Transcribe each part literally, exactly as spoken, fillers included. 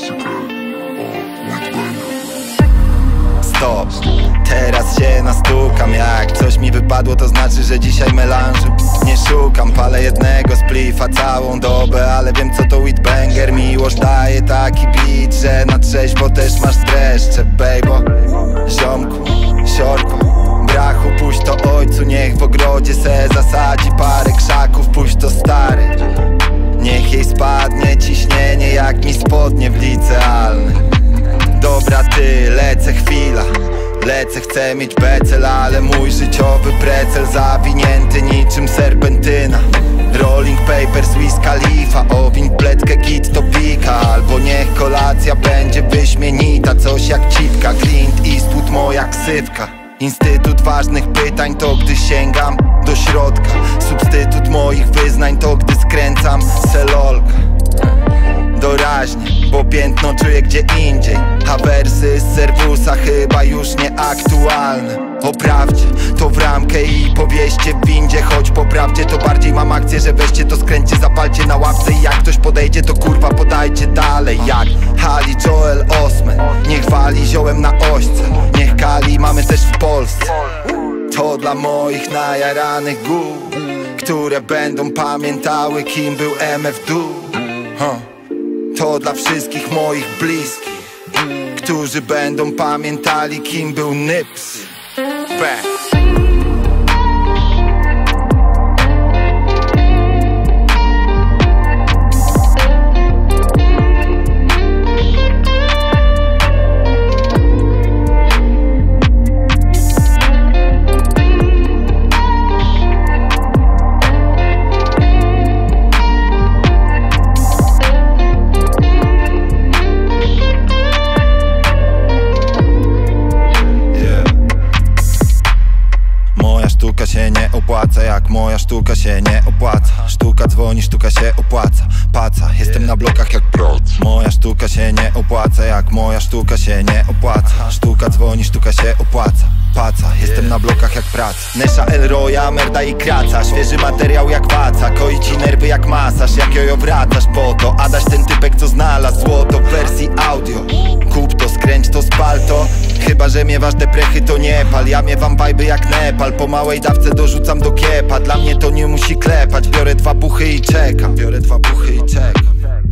Stop, teraz się nastukam. Jak coś mi wypadło, to znaczy, że dzisiaj melanżu nie szukam. Palę jednego splifa całą dobę, ale wiem co to weedbanger. Miłość daje taki beat, że na trzeźwo też masz dreszcze, baby. Ziomku, siorku, brachu, puść to ojcu, niech w ogrodzie se zasadzi parę krzaków. Puść to stary, niech jej spadnie ciśnienie jak mi spodnie w licealnej. Dobra ty, lecę chwila, lecę, chcę mieć becel, ale mój życiowy precel zawinięty niczym serpentyna. Rolling papers, Wiz Khalifa, owiń pletkę, git to pika. Albo niech kolacja będzie wyśmienita, coś jak cipka, Clint Eastwood, moja ksywka. Instytut ważnych pytań to gdy sięgam do środka. Substytut moich wyznań to gdy skręcam selolka. Doraźnie, bo piętno czuję gdzie indziej, a wersy z serwusa chyba już nieaktualne. Oprawcie to w ramkę i powieście w windzie, choć po prawdzie to bardziej mam akcję, że weźcie to, skręćcie, zapalcie na ławce i jak ktoś podejdzie, to kurwa podajcie dalej. Jak Hali, Joel Osment, niech wali ziołem na ośce, niech Kali mamy też w Polsce. To dla moich najaranych gór, które będą pamiętały kim był M F D. huh. To dla wszystkich moich bliskich, którzy będą pamiętali kim był Nips. Bang. Sztuka się nie opłaca, jak moja sztuka się nie opłaca. Sztuka dzwoni, sztuka się opłaca. Paca, jestem na blokach jak prac. Moja sztuka się nie opłaca, jak moja sztuka się nie opłaca. Sztuka dzwoni, sztuka się opłaca. Paca, jestem na blokach jak praca. Nesha Elroya, merda i kraca. Świeży materiał jak waca, koi ci nerwy jak masaż. Jak jojo wracasz po to, Adaś ten typek co znalazł złoto w wersji audio. Kup to, skręć to, spal to. Chyba że miewasz deprechy to nie pal. Ja miewam wajby jak Nepal. Po małej dawce dorzucam do kiepa. Dla mnie to nie musi klepać. Biorę dwa puchy i czekam. Biorę dwa puchy i czekam.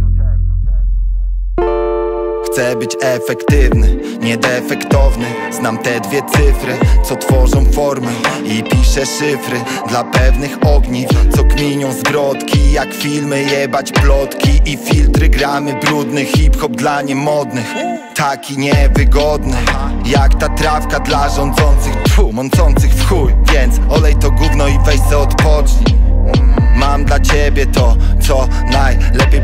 Chcę być efektywny, nie defektowny. Znam te dwie cyfry, co tworzą formę. I piszę szyfry dla pewnych ogniw, co kminią zgrodki. Jak filmy, jebać plotki i filtry. Gramy brudny hip-hop dla niemodnych, taki niewygodny jak ta trawka dla rządzących, tfu, mącących w chuj. Więc olej to gówno i weź se odpocznij. Mam dla ciebie to, co najlepiej